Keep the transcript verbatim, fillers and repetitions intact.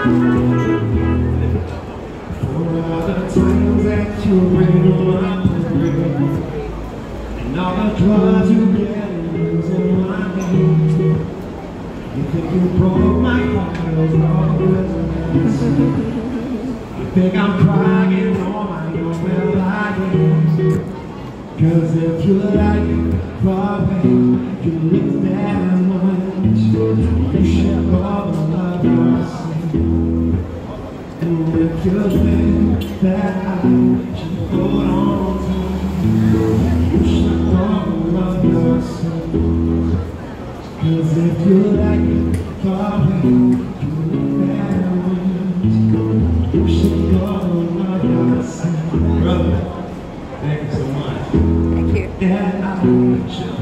all the times that you bring my parade, and all the drugs you get using my name. You think you broke my heart, those always. You think I'm crying on my own, well I guess. Cause if you like it far away, you look that much, you should call the love yourself. And if you think that I should hold on to, you should call the love yourself. Cause if you like it far away, you look that much, you should call the love yourself. Brother, thank you so much. Thank you. Yeah, I